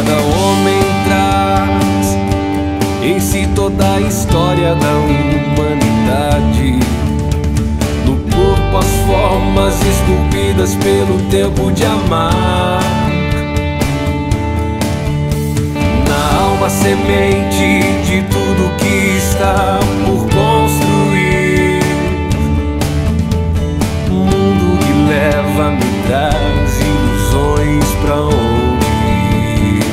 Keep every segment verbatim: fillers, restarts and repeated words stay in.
cada homem traz em si toda a história da humanidade. No corpo as formas esculpidas pelo tempo de amar. Na alma a semente de tudo que está por construir. O mundo que leva me traz ilusões pra onde ir.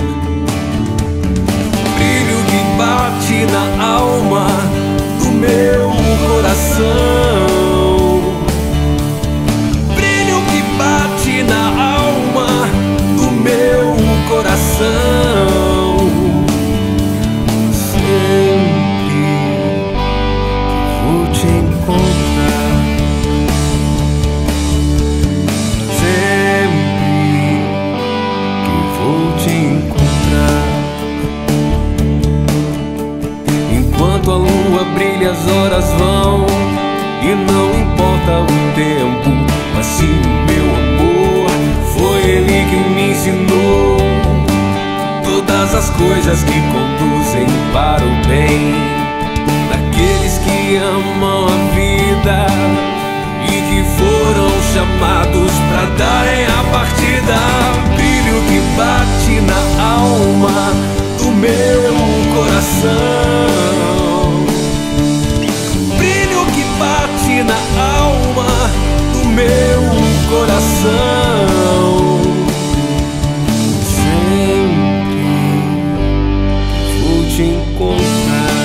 Brilho que bate na alma do meu coração. Brilho que bate na alma do meu coração. Enquanto a lua brilha, as horas vão, e não importa o tempo, mas sim o meu amor. Foi ele que me ensinou todas as coisas que conduzem para o bem, daqueles que amam a vida e que foram chamados para darem a partida. Brilho que bate na alma do meu coração. Brilho que bate na alma do meu coração. Sempre vou te encontrar.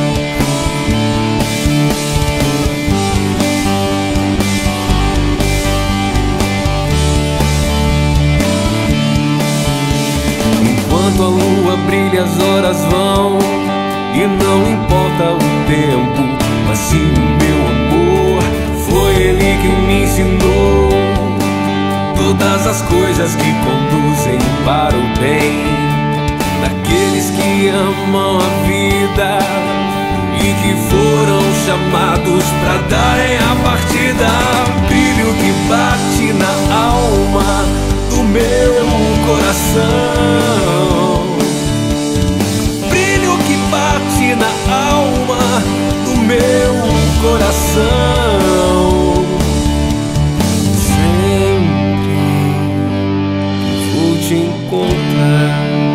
Enquanto a lua brilha, as horas vão, e não importa o tempo, mas sim o meu amor. Foi ele que me ensinou todas as coisas que conduzem para o bem, daqueles que amam a vida e que foram chamados para darem a partida. Brilho que bate na alma do meu coração. Brilho que bate na alma do meu coração. Sempre vou te encontrar.